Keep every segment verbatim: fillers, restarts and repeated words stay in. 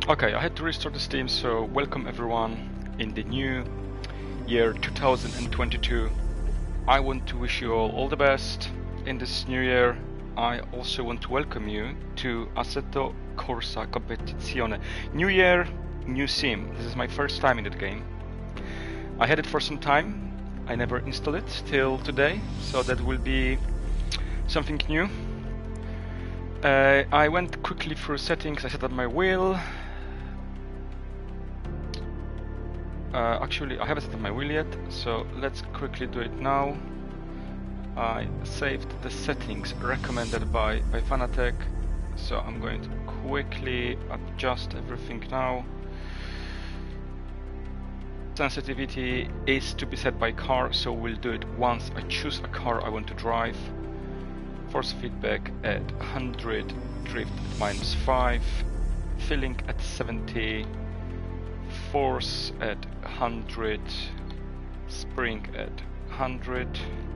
Okay, I had to restart the Steam, so welcome everyone in the new year two thousand twenty-two. I want to wish you all all the best in this new year. I also want to welcome you to Assetto Corsa Competizione. New year, new sim. This is my first time in that game. I had it for some time. I never installed it till today, so that will be something new. Uh, I went quickly through settings. I set up my wheel. Uh, actually, I haven't set up my wheel yet, so let's quickly do it now. I saved the settings recommended by, by Fanatec, so I'm going to quickly adjust everything now. Sensitivity is to be set by car, so we'll do it once I choose a car I want to drive. Force feedback at one hundred, drift at minus five, filling at seventy, force at one hundred, spring at one hundred,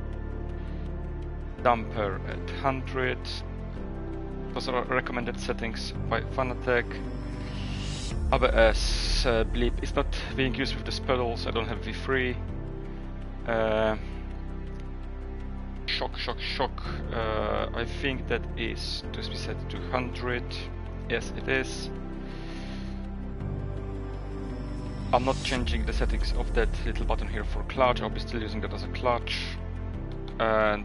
damper at one hundred. Those are recommended settings by Fanatec. A B S uh, bleep is not being used with the pedals. I don't have V three. Uh, shock, shock, shock. Uh, I think that is to be set to one hundred. Yes, it is. I'm not changing the settings of that little button here for clutch. I'll be still using that as a clutch. And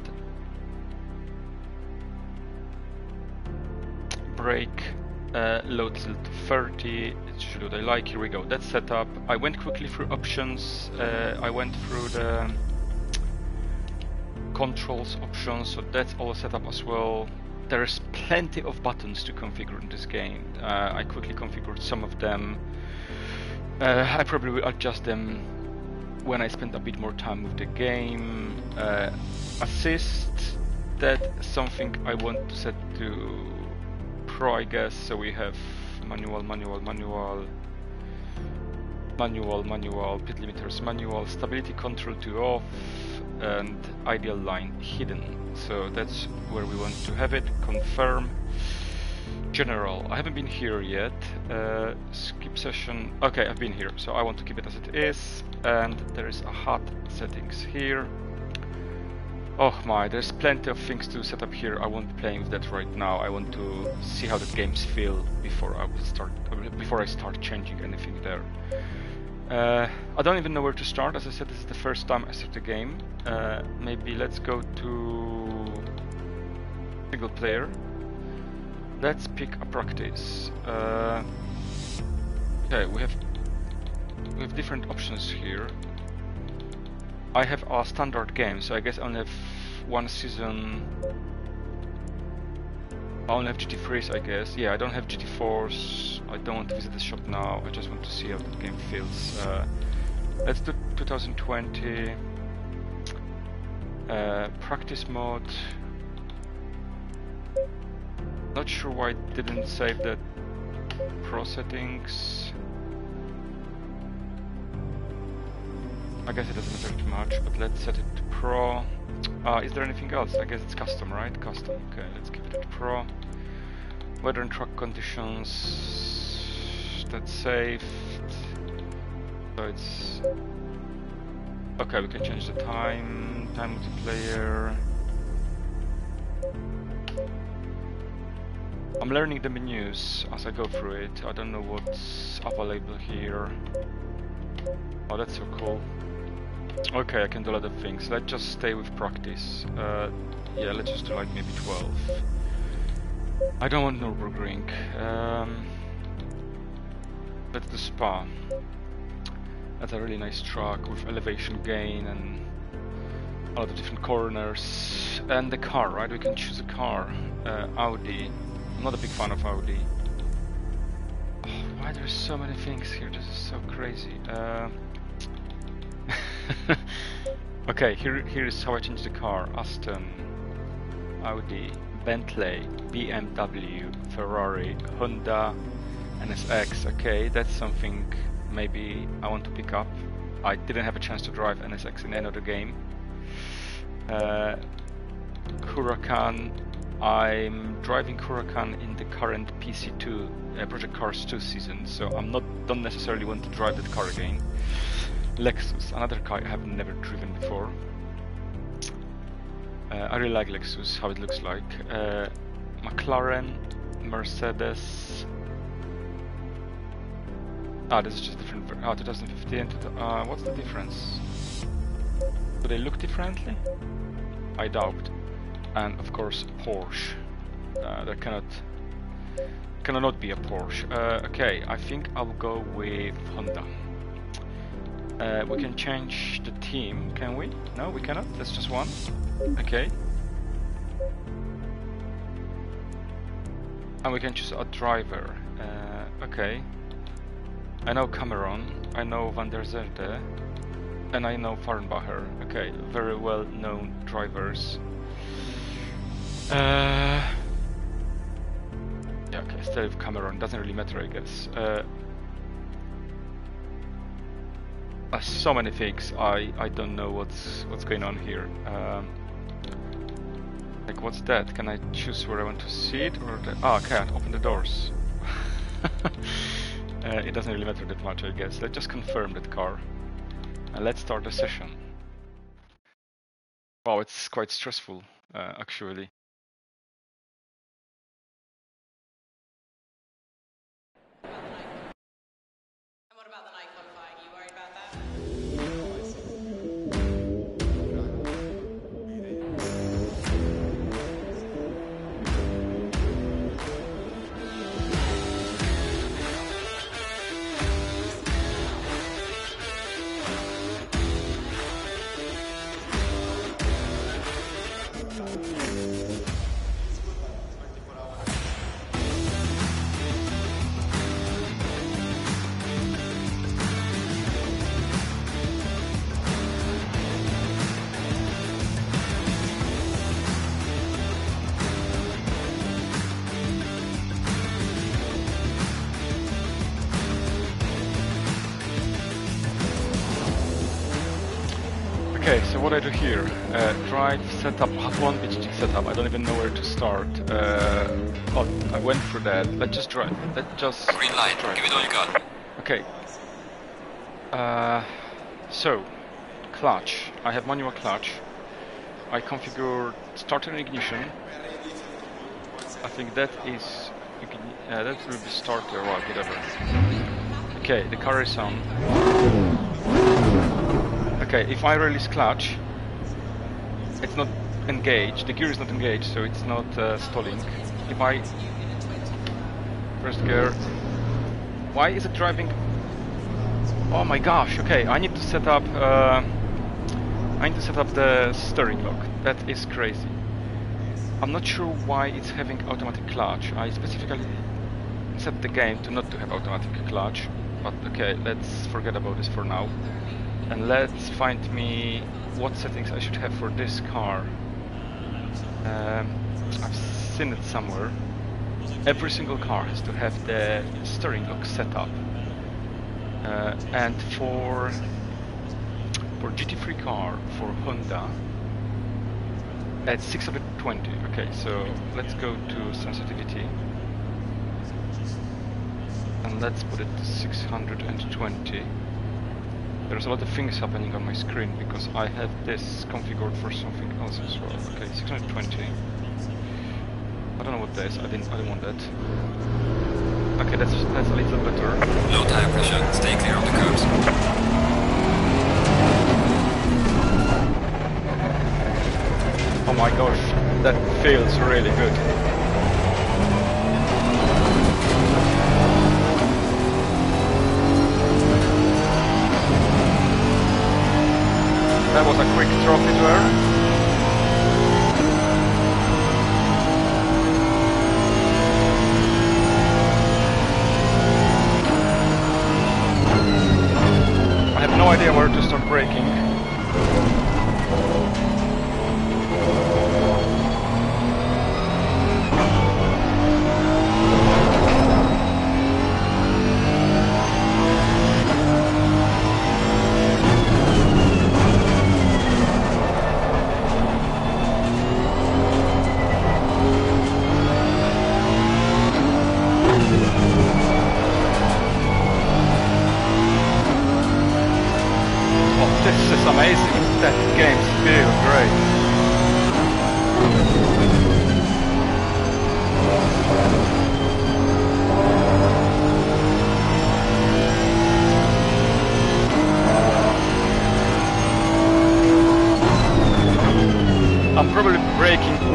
brake uh, load till to thirty. It's usually what I like. Here we go. That's set up. I went quickly through options. Uh, I went through the controls options, so that's all set up as well. There's plenty of buttons to configure in this game. Uh, I quickly configured some of them. Uh, I probably will adjust them when I spend a bit more time with the game. Uh, assist, that's something I want to set to Pro, I guess. So we have manual, manual, manual, manual, manual, pit limiters, manual, stability control to off, and ideal line hidden. So that's where we want to have it. Confirm. General, I haven't been here yet. Uh, skip session. Okay, I've been here, so I want to keep it as it is. And there is a H U D settings here. Oh my, there's plenty of things to set up here. I won't be playing with that right now. I want to see how the games feel before I will start. Before I start changing anything there. Uh, I don't even know where to start. As I said, this is the first time I start the game. Uh, maybe let's go to single player. Let's pick a practice. Uh, okay, we have we have different options here. I have a standard game, so I guess I only have one season. I only have G T threes, I guess. Yeah, I don't have G T fours. I don't want to visit the shop now. I just want to see how the game feels. Uh, let's do two thousand twenty. Uh, practice mode. Not sure why it didn't save the pro settings. I guess it doesn't matter too much, but let's set it to pro. Uh, is there anything else? I guess it's custom, right? Custom. Okay, let's keep it at pro. Weather and track conditions. That's saved. So it's okay. We can change the time. Time multiplayer. I'm learning the menus as I go through it. I don't know what's available here. Oh, that's so cool. Okay, I can do a lot of things. Let's just stay with practice. Uh, yeah, let's just do like maybe twelve. I don't want Nürburgring. Um, let's do Spa. That's a really nice track with elevation gain and a lot of different corners. And the car, right? We can choose a car. Uh, Audi. I'm not a big fan of Audi. Oh, why there's so many things here? This is so crazy. Uh, okay, here here is how I change the car. Aston, Audi, Bentley, B M W, Ferrari, Honda, N S X. Okay, that's something maybe I want to pick up. I didn't have a chance to drive N S X in any other game. Uh, Huracan, I'm driving Huracan in the current P C two, uh, Project Cars two season, so I'm not don't necessarily want to drive that car again. Lexus, another car I have never driven before. Uh, I really like Lexus, how it looks like. Uh, McLaren, Mercedes. Ah, this is just different. Ah, twenty fifteen. Uh, what's the difference? Do they look differently? I doubt. And of course, Porsche. Uh, there cannot cannot not be a Porsche. Uh, okay, I think I'll go with Honda. Uh, we can change the team, can we? No, we cannot. That's just one. Okay. And we can choose a driver. Uh, okay. I know Cameron. I know Van der Zerde. And I know Farnbacher. Okay, very well known drivers. Uh, yeah, okay, still with Cameron, doesn't really matter, I guess. Uh, uh, so many things, I, I don't know what's what's going on here. Um, like, what's that? Can I choose where I want to sit? Or the, oh, I can't open the doors. uh, it doesn't really matter that much, I guess. Let's just confirm that car. And let's start the session. Wow, it's quite stressful, uh, actually. Okay, so what I do here, uh, drive, setup, one B G G setup, I don't even know where to start. Uh, oh, I went for that. Let's just drive. Let's just Green light, drive. give it all you got. Okay. Uh, so, clutch. I have manual clutch. I configured starter and ignition. I think that is, uh, that will be starter or whatever. Okay, the car is on. Okay, if I release clutch, it's not engaged, the gear is not engaged, so it's not uh, stalling. If I first gear, why is it driving? Oh my gosh, okay, I need to set up, uh, I need to set up the steering lock. That is crazy. I'm not sure why it's having automatic clutch. I specifically set the game to not to have automatic clutch, but okay, let's forget about this for now. And let's find me what settings I should have for this car. Um, I've seen it somewhere. Every single car has to have the steering lock set up. Uh, and for for G T three car, for Honda, at six hundred twenty. Okay, so let's go to sensitivity. And let's put it to six hundred twenty. There's a lot of things happening on my screen because I have this configured for something else as well. Okay, six hundred twenty. I don't know what that is. I didn't. I didn't want that. Okay, that's that's a little better. Low tire pressure. Stay clear on the curbs. Oh my gosh, that feels really good. That was a quick trophy to earn. I have no idea where to start braking.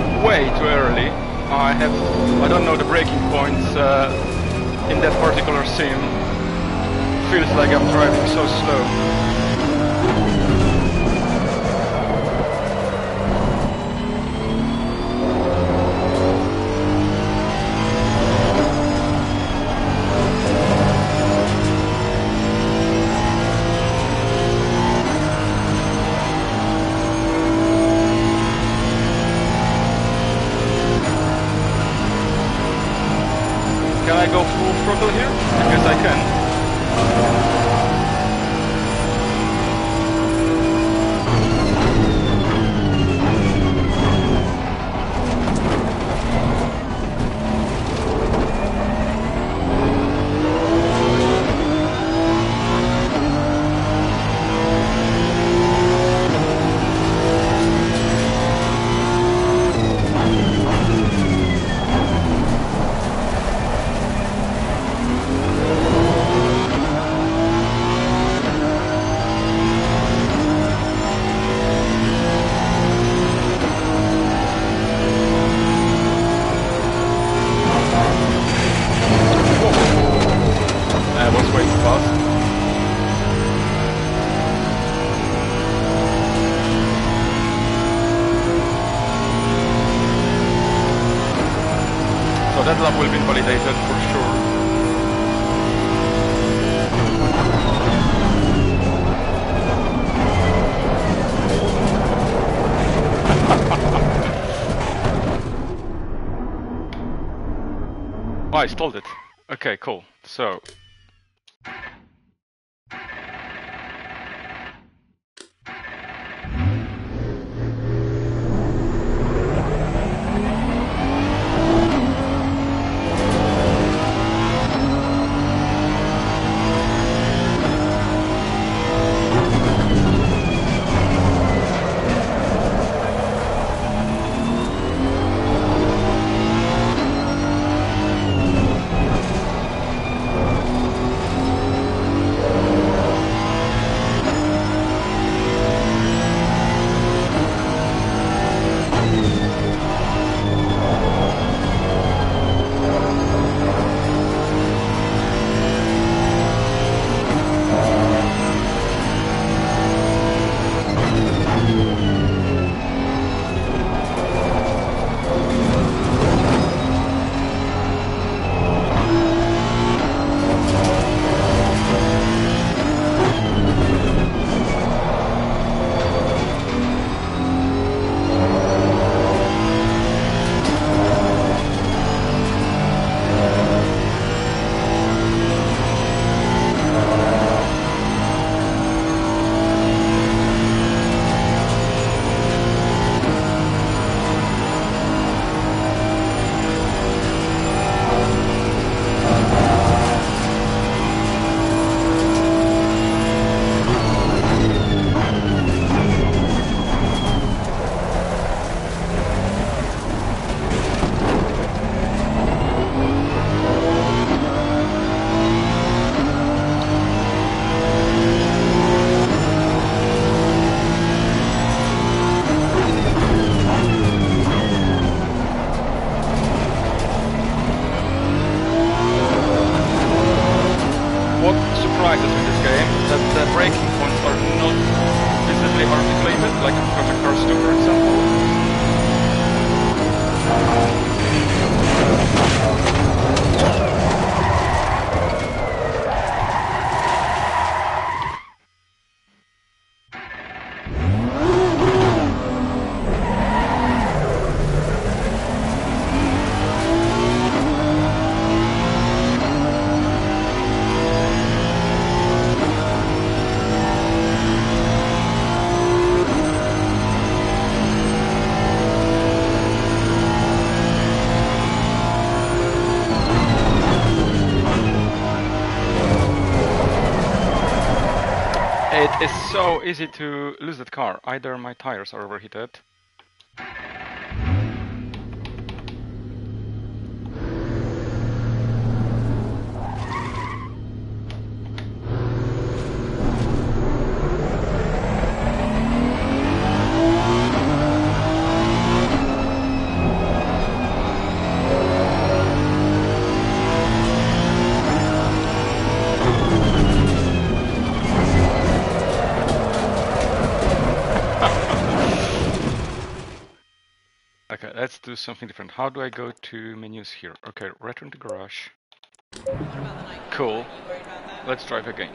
way too early. I have, I don't know the braking points uh, in that particular sim. Feels like I'm driving so slow. Can I go full throttle here? I guess I can. That lap will be invalidated for sure. Oh, I stalled it. Okay, cool. So. It's so easy to lose that car. Either my tires are overheated. do something different. How do I go to menus here? Okay, return to garage. Cool. Let's drive again.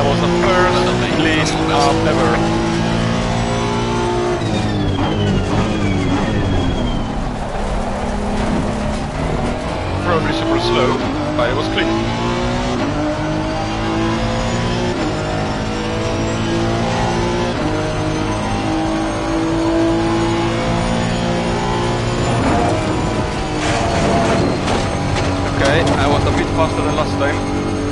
was a first clean up ever. Probably super slow, but it was clean. Okay, I was a bit faster than last time.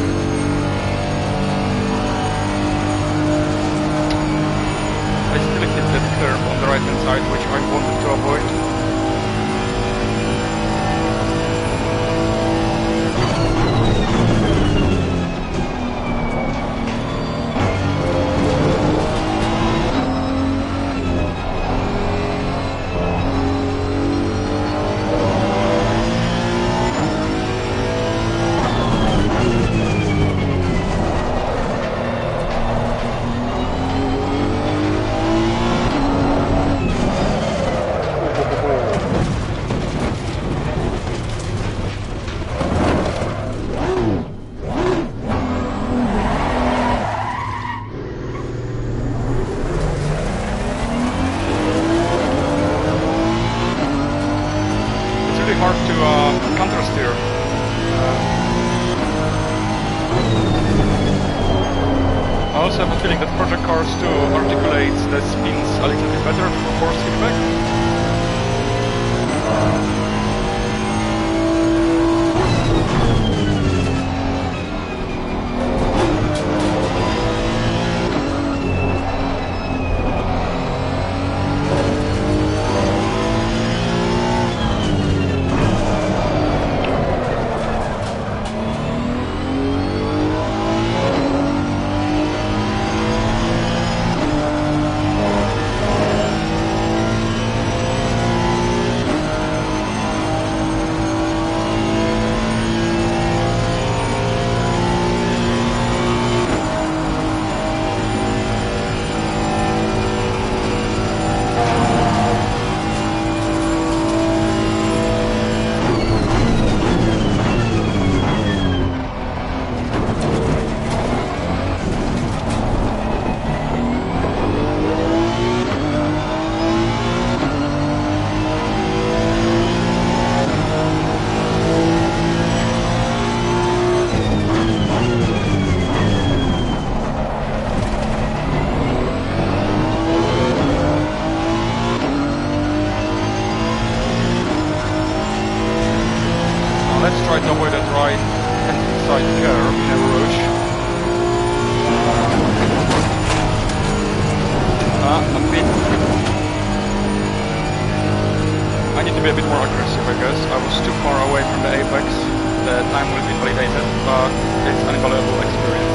I still hit that curve on the right hand side, which I wanted to avoid. Hard to uh, counter steer. Uh, I also have a feeling that Project Cars two articulates the spins a little bit better for force feedback. Let's try to avoid that right hand side curve in a rouge. Ah, a bit. I need to be a bit more aggressive, I guess. I was too far away from the apex. The time will be validated, but it's an invaluable experience.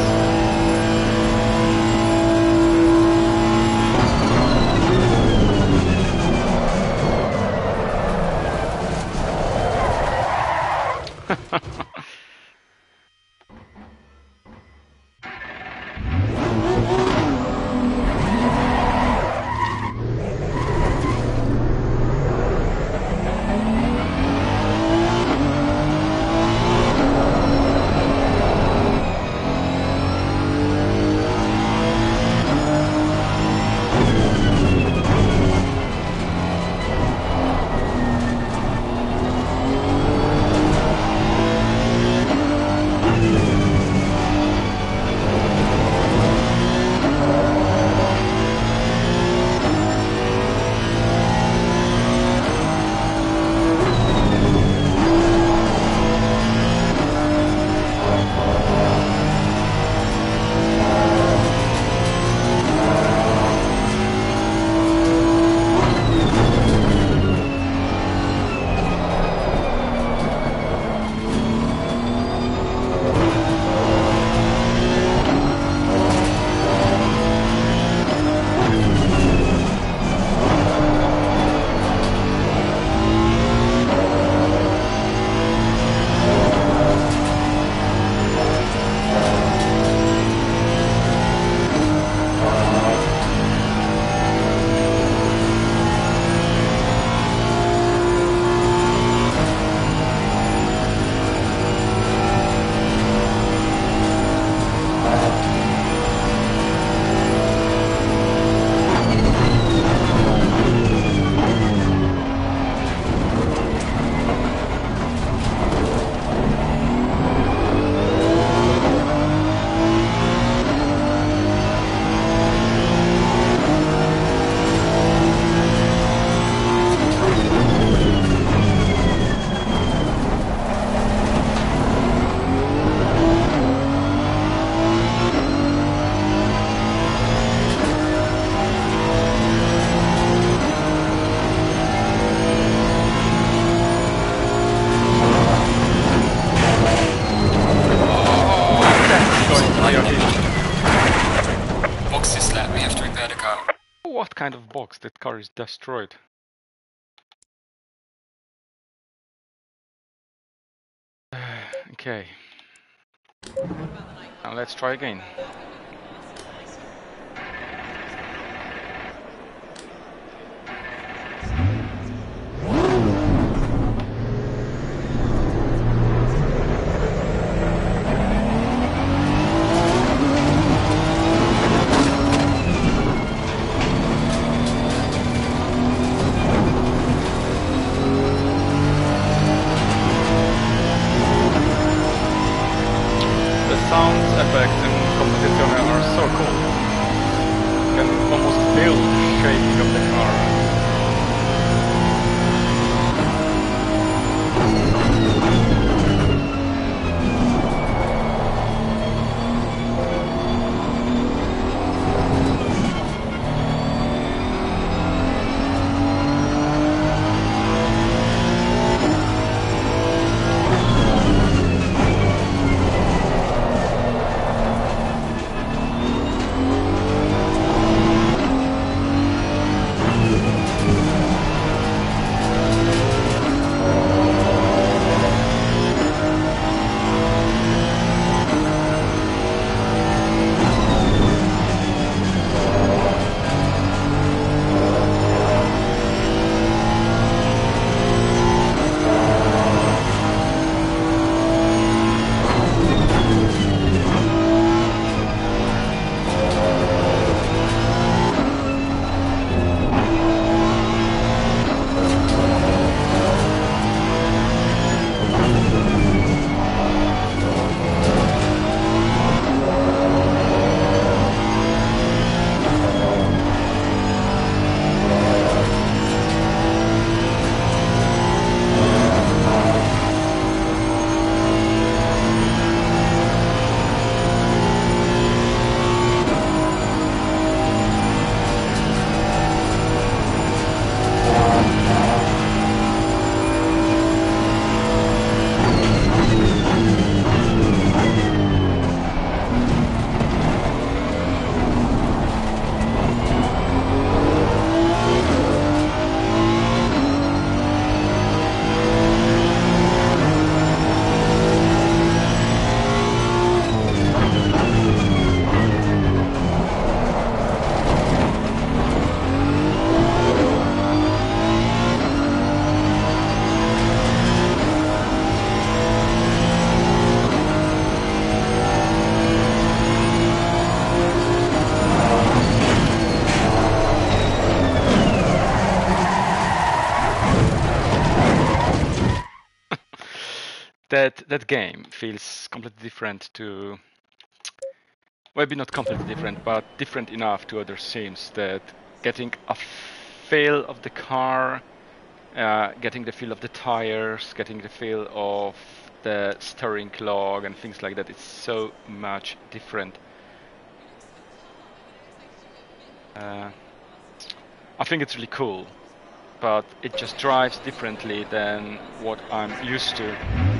repair the car. What kind of box? That car is destroyed. Okay. Now let's try again. Sounds effects in Competizione are so cool. You can almost feel the shaking of the car. That that game feels completely different to, well, maybe not completely different, but different enough to other sims that getting a feel of the car, uh, getting the feel of the tires, getting the feel of the steering log and things like that, it's so much different. Uh, I think it's really cool, but it just drives differently than what I'm used to.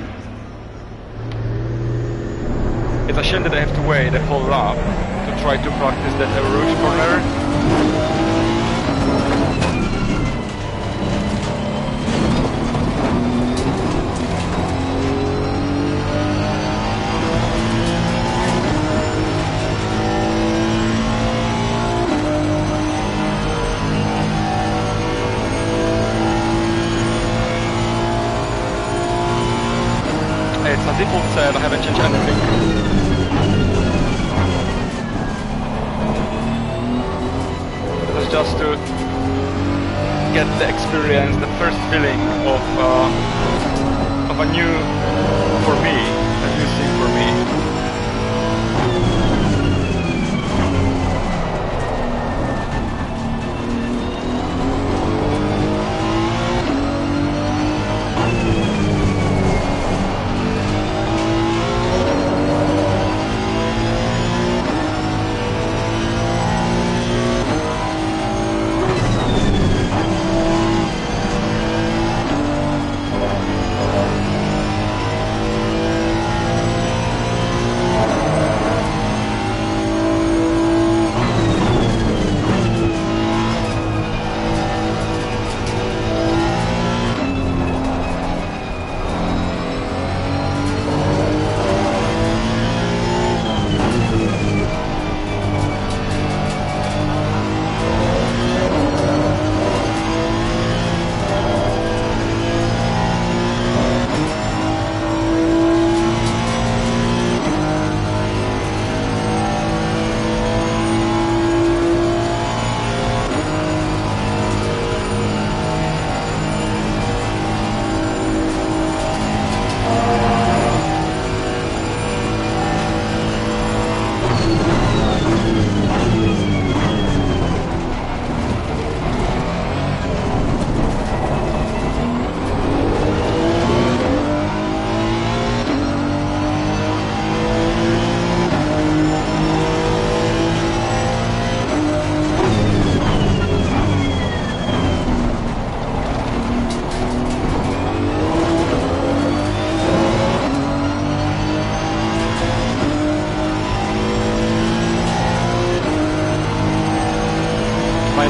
It's a shame that I have to wait a whole lap to try to practice that rouge corner. It's a default set, I haven't changed anything. It's just to get the experience, the first feeling of uh, of a new, for me, a new thing for me.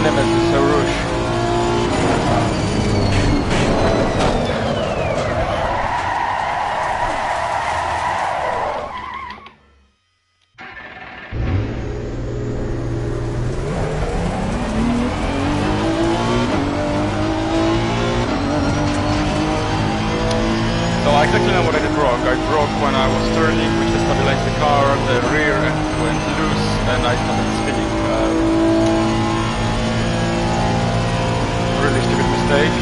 nemesis, a Rouge. So I exactly know what I did wrong. I broke when I was turning, which destabilized the car, the rear end went loose, and I started spinning. Um, really stupid mistake.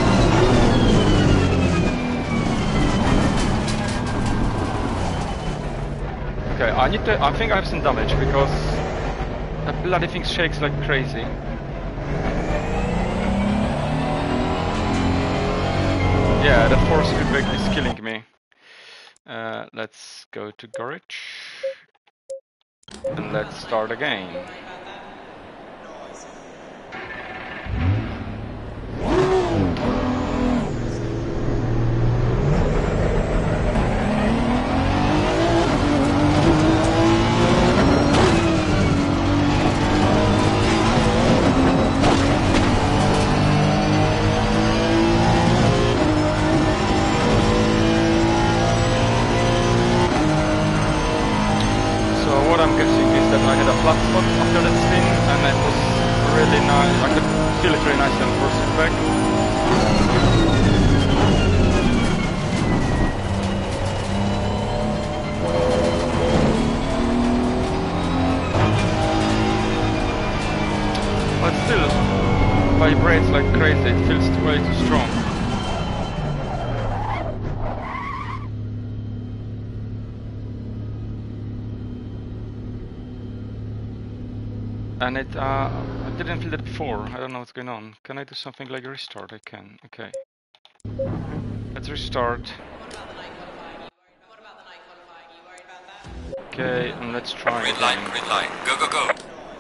Okay, I need to. I think I have some damage because that bloody thing shakes like crazy. Yeah, the force feedback is killing me. Uh, let's go to garage and let's start again. I had a flat spot after that spin, and it was really nice. I could feel it really nice and force it back. But still, vibrates like crazy. It feels way too strong. And it, uh, I didn't feel that before. I don't know what's going on. Can I do something like restart? I can. Okay. Let's restart. Okay, and let's try. Green light, green light. Go, go, go.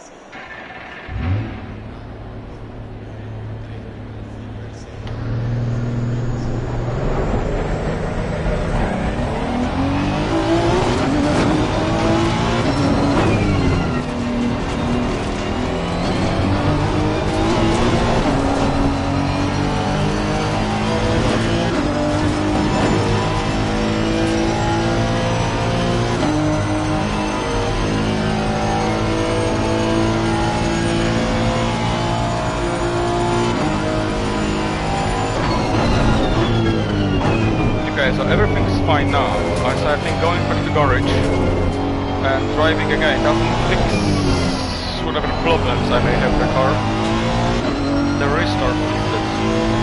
So everything's fine now. So I think going back to the garage and driving again doesn't fix whatever problems I may have with the car. The restart fixed it.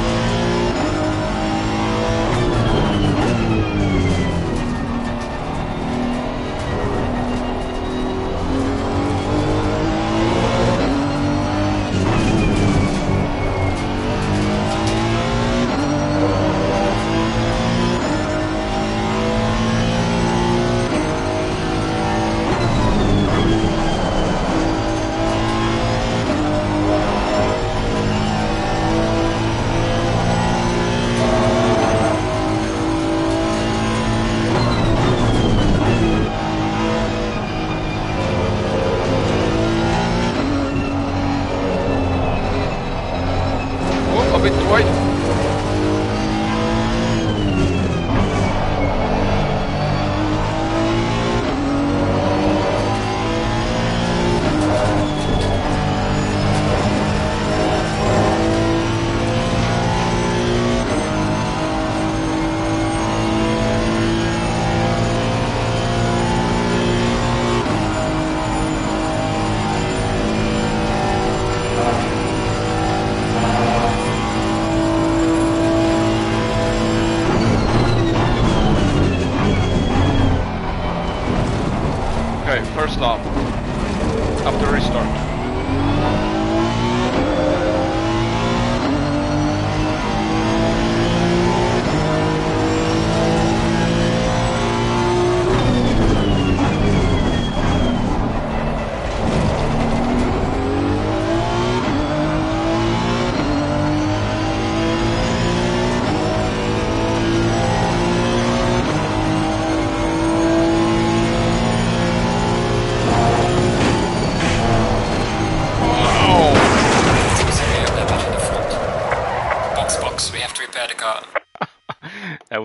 Okay, first lap after restart.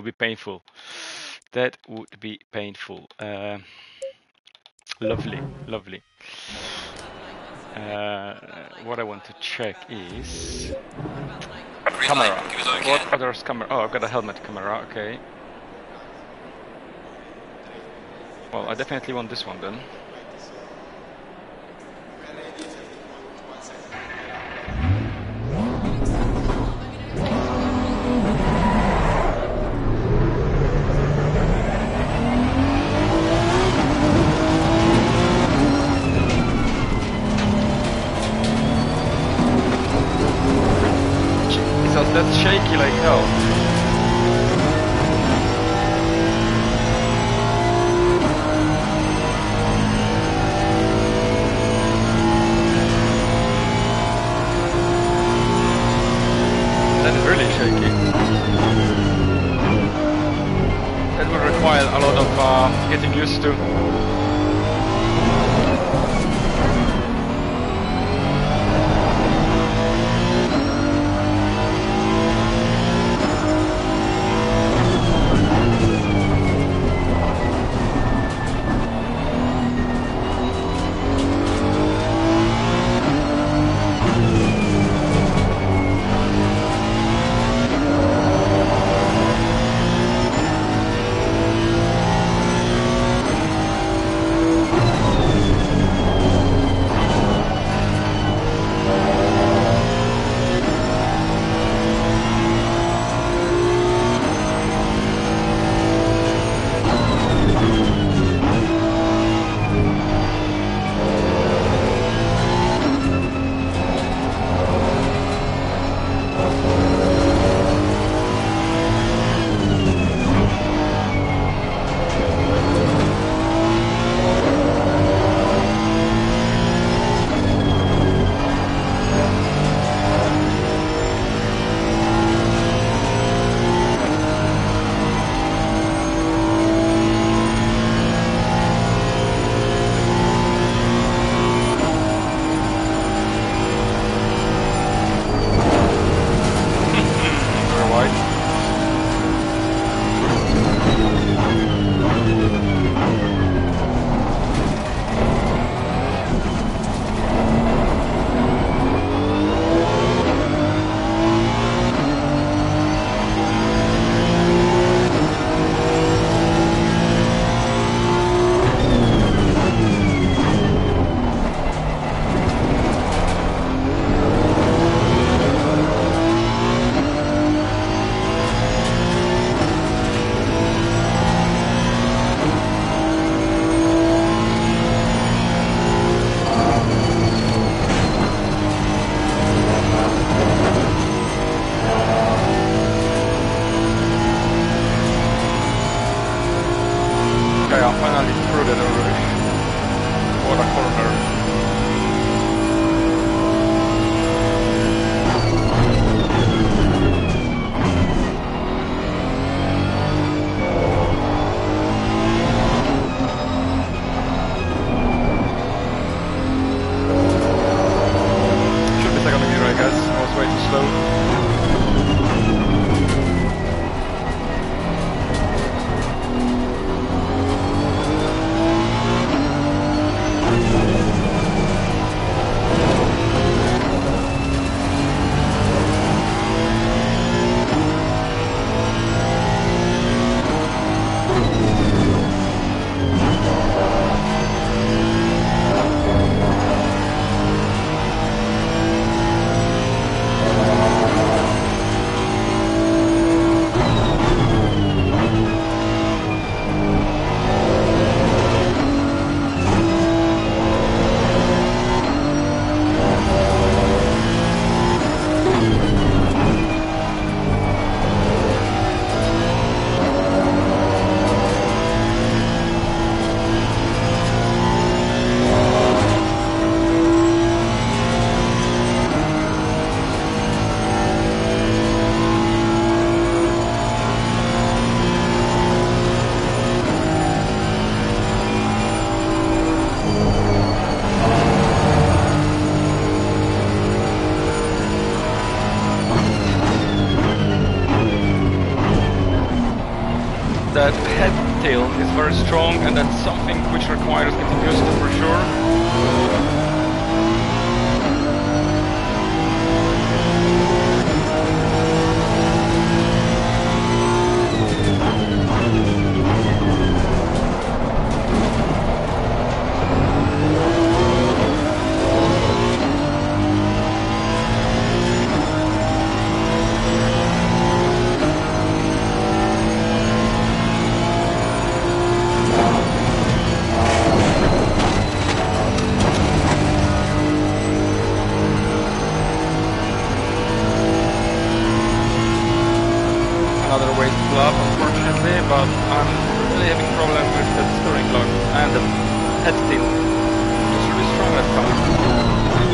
would be painful. That would be painful. Uh, lovely, lovely. Uh, what I want to check is Green camera. light, give it all you What can. others camera? Oh, I've got a helmet camera. Okay. Well, I definitely want this one then. Jesus, that's shaky like hell. That is really shaky. That will require a lot of uh, getting used to. very strong, and that's something which requires getting used to for sure. But I'm really having problem with the steering lock and the head tilt, which is really strong that car.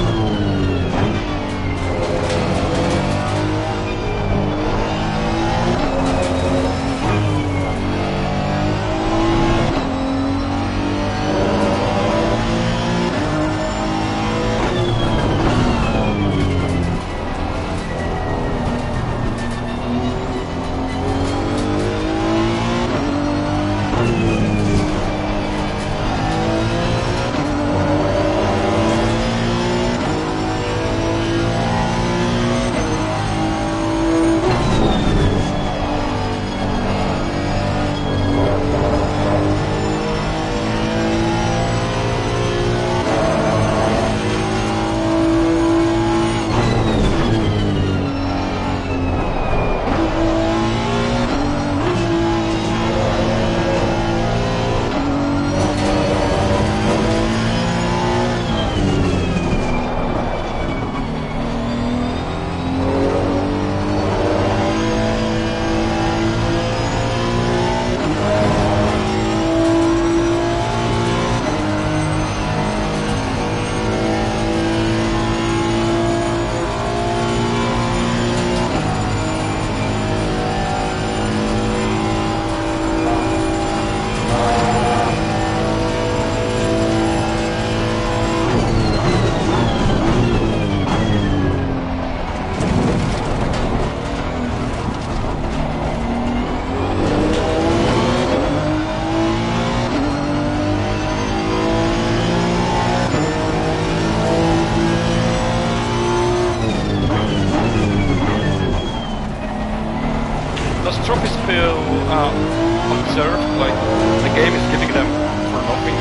Trophies feel uh, undeserved, like the game is giving them for nothing.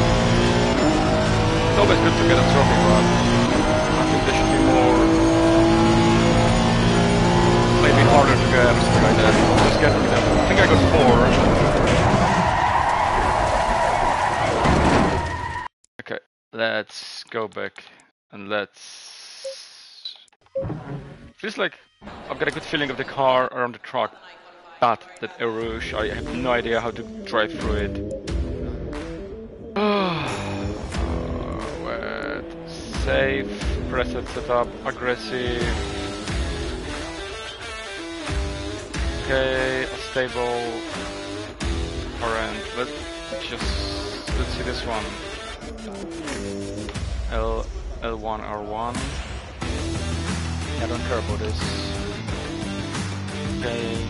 It's always good to get a trophy, but I think there should be more, maybe harder to get or something like that. Just getting them. I think I got four. Okay, let's go back and let's... Feels like I've got a good feeling of the car around the track. But that Erouge, I have no idea how to drive through it. Wet, safe, preset setup, aggressive. Okay, stable, current. Let's just let's see this one. L L1 R one. I don't care about this. Okay.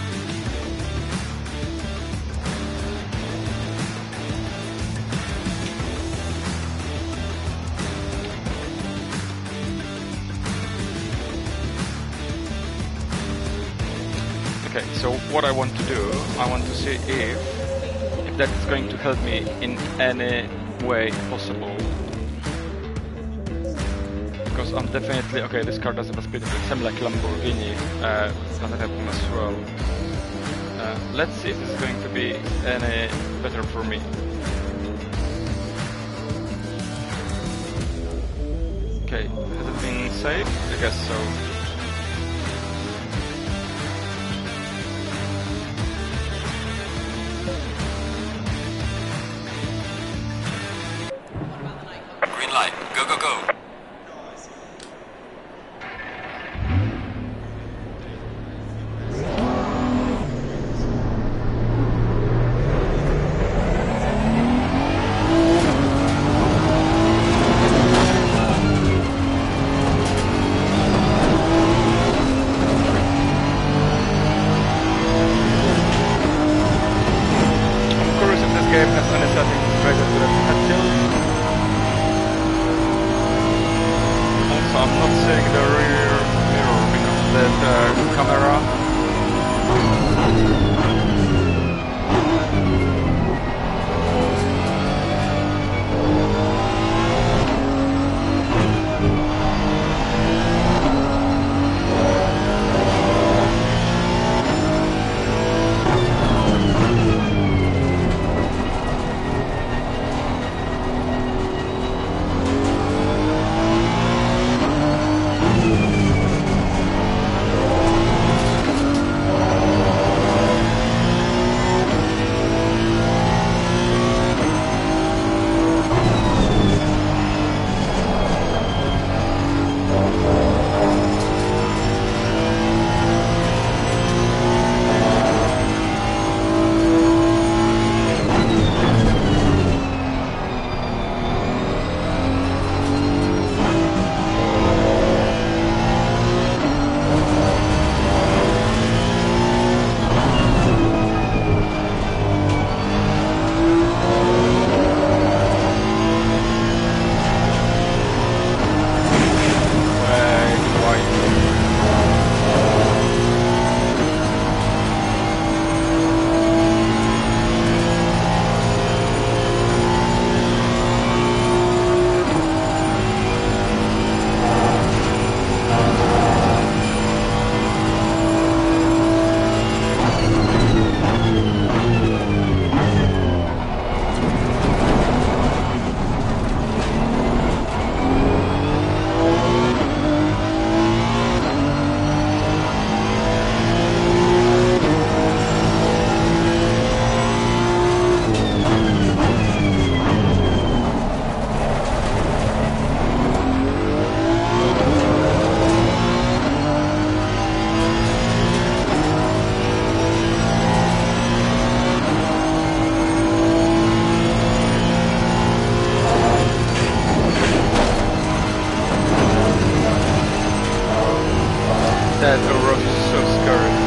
Okay, so what I want to do, I want to see if, if that's going to help me in any way possible. Because I'm definitely, okay, this car doesn't have a speed limit, same like Lamborghini, uh, doesn't have them as well. Uh, let's see if this is going to be any better for me. Okay, has it been saved? I guess so. Go, go, go. fixing the rear mirror because that uh, camera. That road is so scary.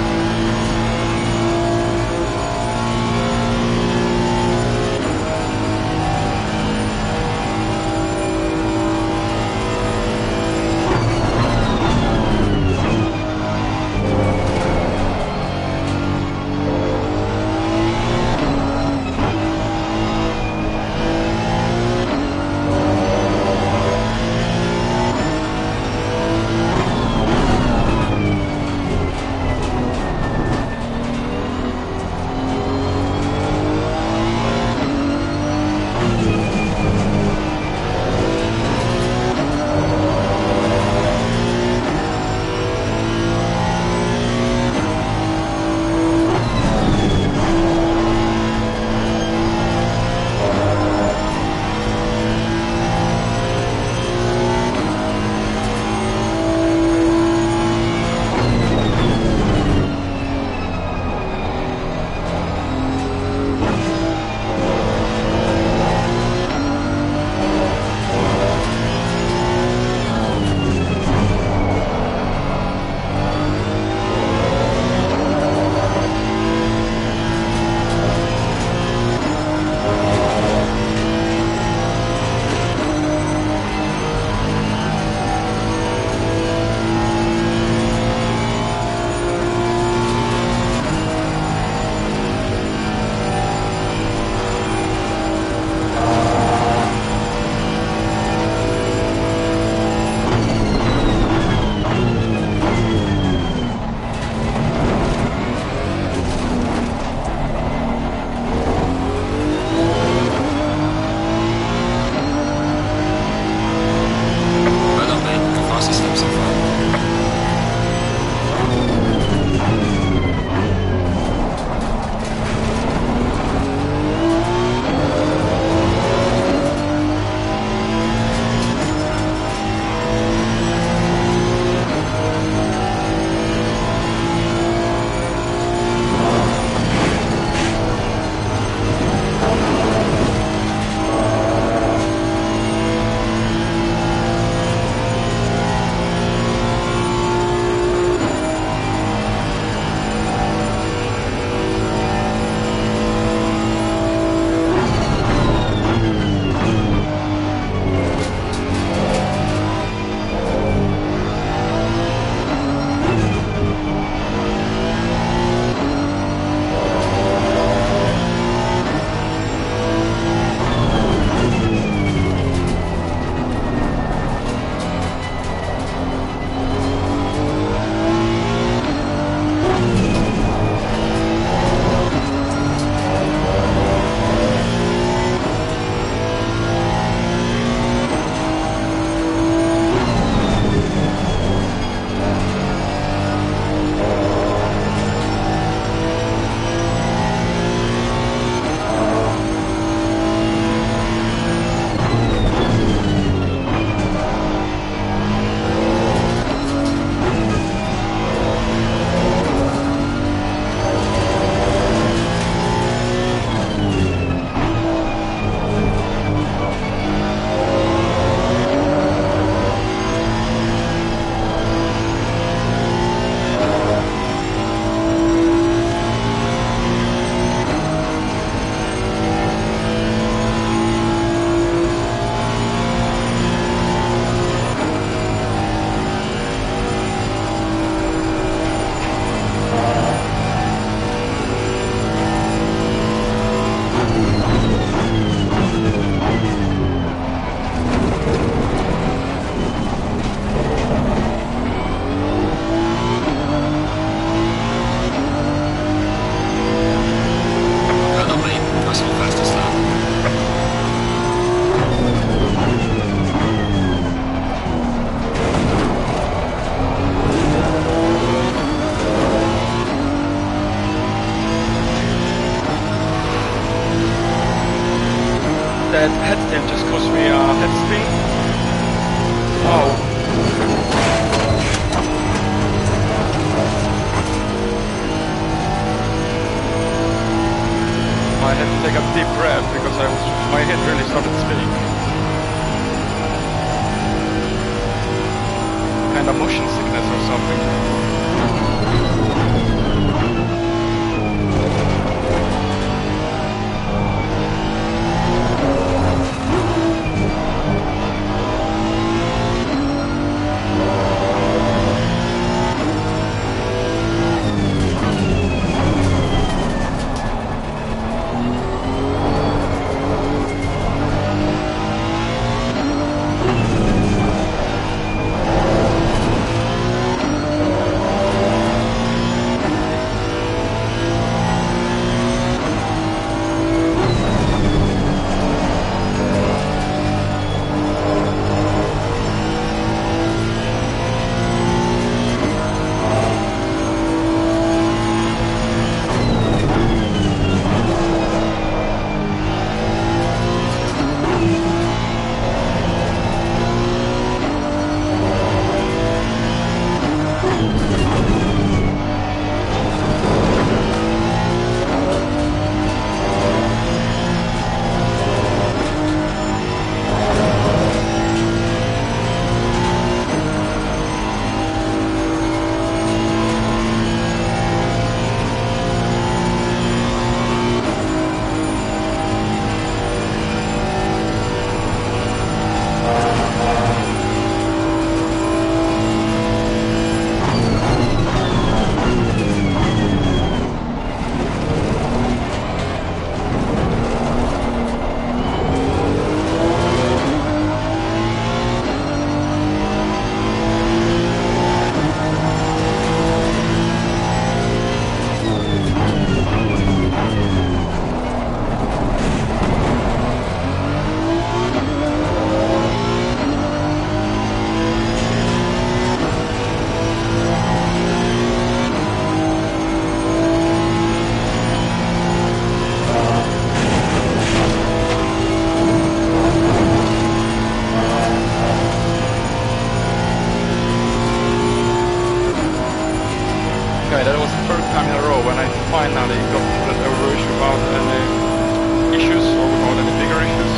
Pro when I finally got that Euro issue without any issues or without any bigger issues.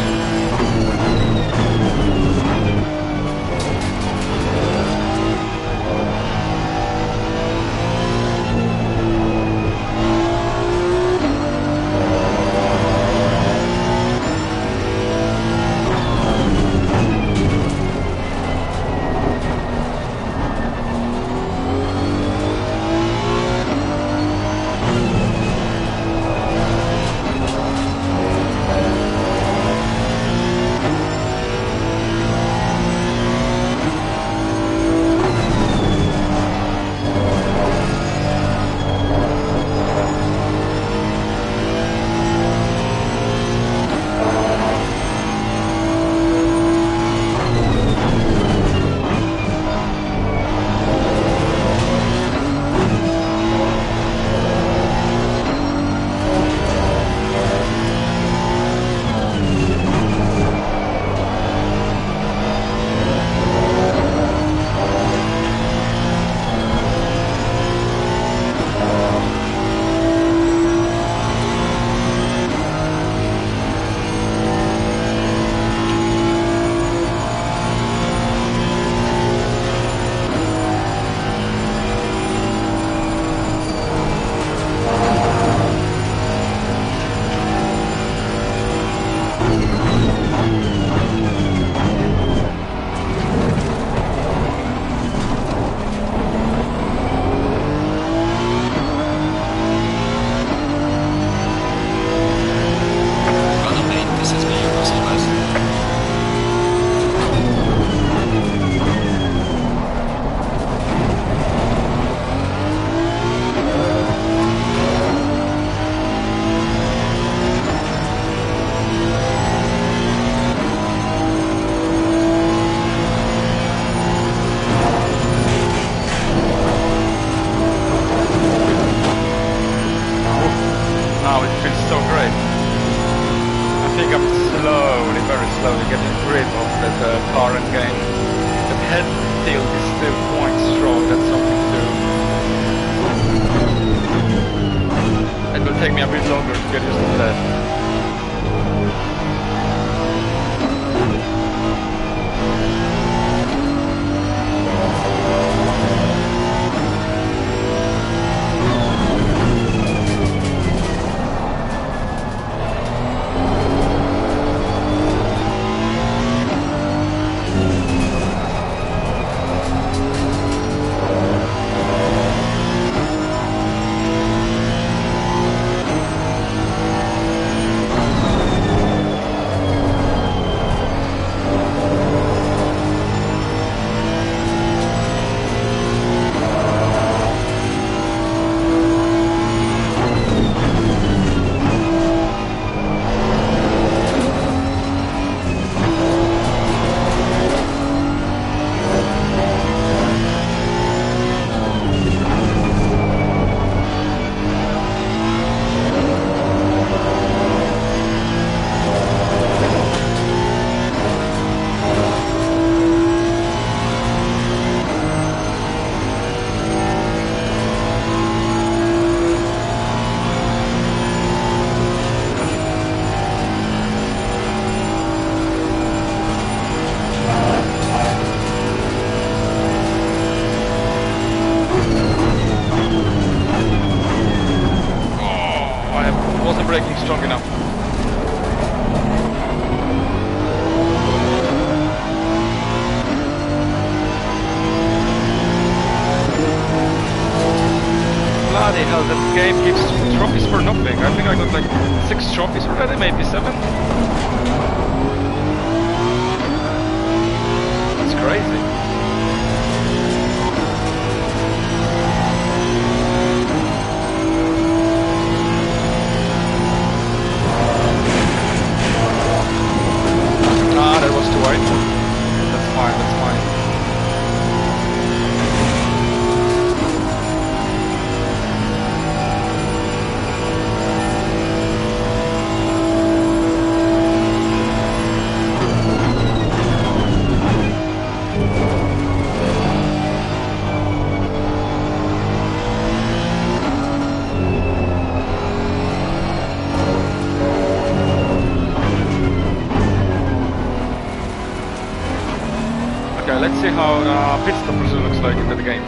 see how uh, pit stop procedure looks like in that game.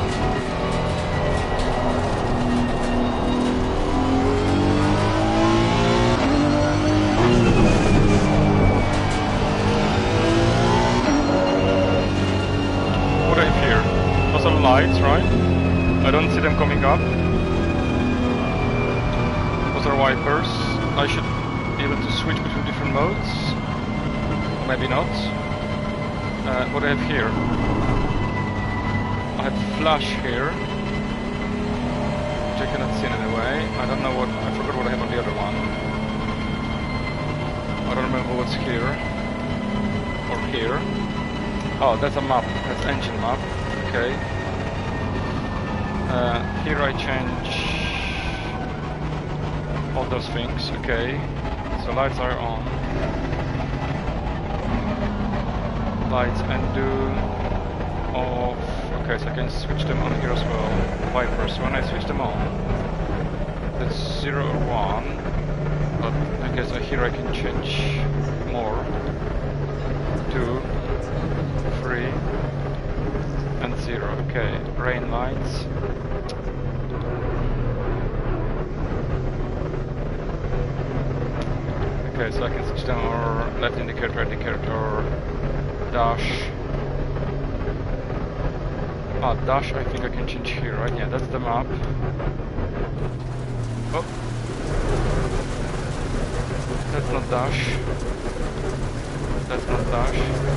What do I have here? Those are lights, right? I don't see them coming up. Those are wipers. I should be able to switch between different modes. Maybe not. Uh, what do I have here? I have flash here, which I cannot see in any way. I don't know what, I forgot what I have on the other one. I don't remember what's here. Or here. Oh, that's a map, that's engine map, okay. Uh, here I change all those things, okay. So lights are on. Lights undo, off. Okay, so I can switch them on here as well. Wipers, when I switch them on, that's zero or one. But I guess here I can change more. Two, three, and zero. Okay, rain lights. Okay, so I can switch them or left indicator, right indicator. Dash. Ah, dash I think I can change here, right? Yeah, that's the map. Oh. That's not dash. That's not dash.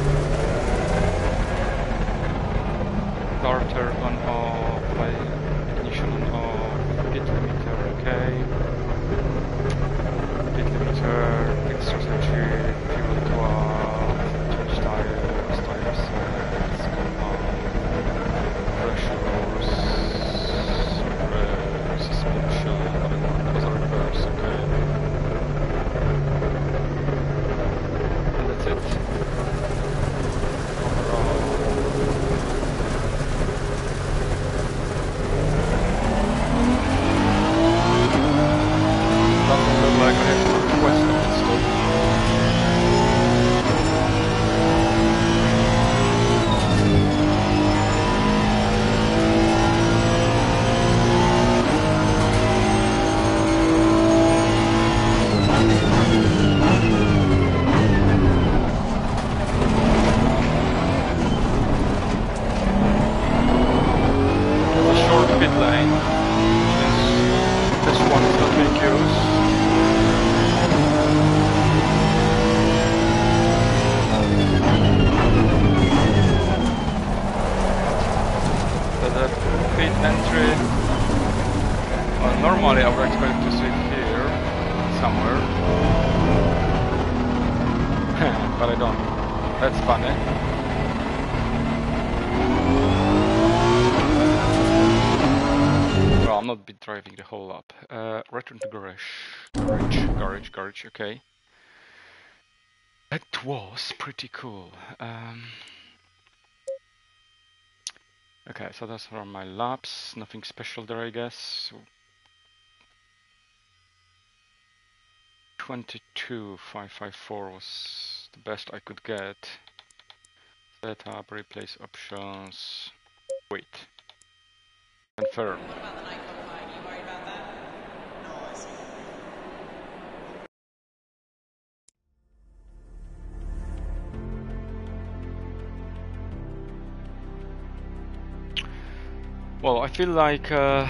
Starter on off, my ignition on off, pit limiter, okay. Pit limiter, extra century, fuel twelve. Tires, tire sets, compound, pressures, uh, suspension, those are reverse, okay. And that's it. Overall. Doesn't look like I have to request that stuff. Driving the whole lap. Uh, return to garage. Garage, garage, garage, okay. That was pretty cool. Um, okay, so that's for my laps. Nothing special there, I guess. twenty-two five five four was the best I could get. Setup, replace options. Wait. Confirm. Well, I feel like uh,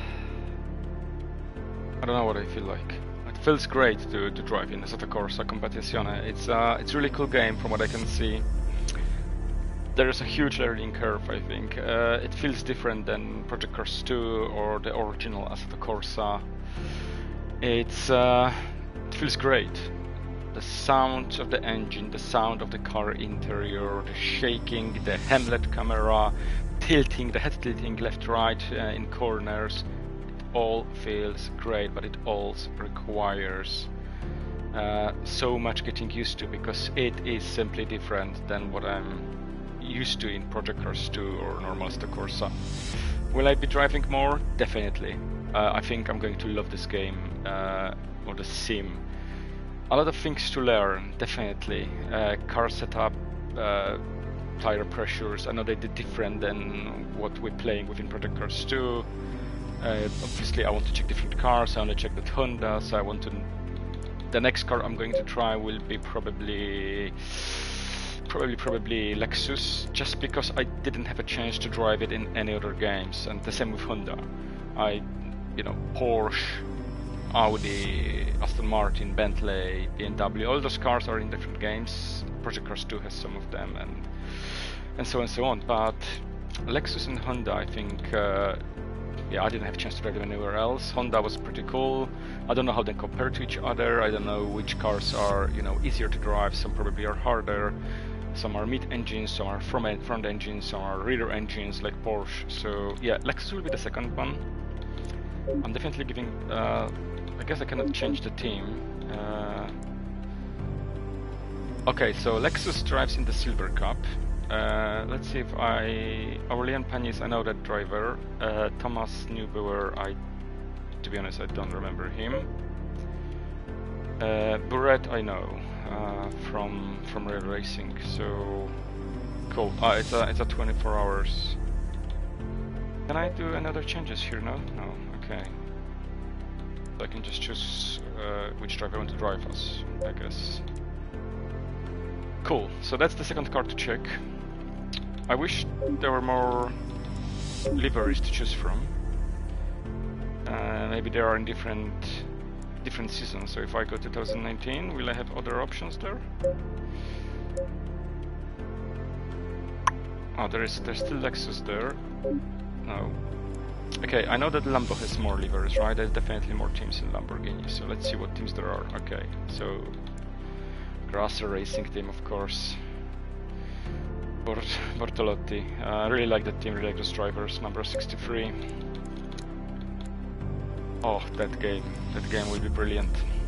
I don't know what I feel like. It feels great to, to drive in Assetto Corsa Competizione. It's uh, it's a really cool game from what I can see. There is a huge learning curve, I think. Uh, it feels different than Project Cars two or the original Assetto Corsa. It's uh, it feels great. The sound of the engine, the sound of the car interior, the shaking, the Hamlet camera, tilting, the head tilting left right uh, in corners. It all feels great, but it also requires uh, so much getting used to, because it is simply different than what I'm used to in Project Cars two or normal Assetto Corsa. Will I be driving more? Definitely. Uh, I think I'm going to love this game, uh, or the sim. A lot of things to learn, definitely. Uh, car setup, uh, tire pressures. I know they did different than what we're playing within Project Cars two. Uh, obviously I want to check different cars. I want to check that Honda, so I want to... The next car I'm going to try will be probably... Probably, probably Lexus, just because I didn't have a chance to drive it in any other games, and the same with Honda. I, you know, Porsche, Audi, Aston Martin, Bentley, B M W, all those cars are in different games. Project Cars two has some of them, and and so on and so on. But Lexus and Honda, I think, uh, yeah, I didn't have a chance to drive them anywhere else. Honda was pretty cool. I don't know how they compare to each other. I don't know which cars are, you know, easier to drive. Some probably are harder. Some are mid engines, some are front front engines, some are rear engines like Porsche. So yeah, Lexus will be the second one. I'm definitely giving. Uh, I guess I cannot change the team. Uh, okay, so Lexus drives in the Silver Cup. Uh, let's see if I... Aurelian Panis, I know that driver. Uh, Thomas Neubauer, I... To be honest, I don't remember him. Uh, Burret, I know. Uh, from from Real Racing, so cool. Uh, it's a it's a twenty-four hours. Can I do another changes here? No, no. Okay. So I can just choose uh, which driver I want to drive us, I guess. Cool. So that's the second car to check. I wish there were more liveries to choose from. Uh, maybe they are in different. different seasons. So if I go to two thousand nineteen, will I have other options there? Oh, there is there's still Lexus there. No. Okay, I know that Lambo has more liveries, right? There's definitely more teams in Lamborghini. So let's see what teams there are. Okay, so Grasser Racing team, of course. Bort Bortolotti. I uh, really like that team. Really like those drivers. Number sixty-three. Oh, that game. That game will be brilliant.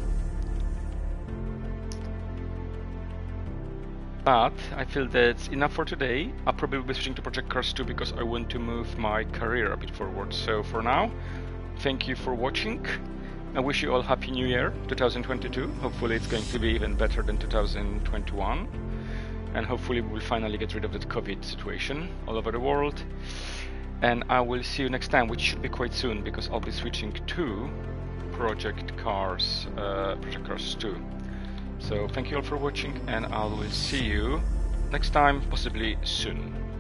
But I feel that's enough for today. I'll probably be switching to Project Cars two because I want to move my career a bit forward. So for now, thank you for watching. I wish you all Happy New Year two thousand twenty-two. Hopefully it's going to be even better than two thousand twenty-one. And hopefully we'll finally get rid of that COVID situation all over the world. And I will see you next time, which should be quite soon, because I'll be switching to Project Cars, uh, Project Cars two. So thank you all for watching, and I will see you next time, possibly soon.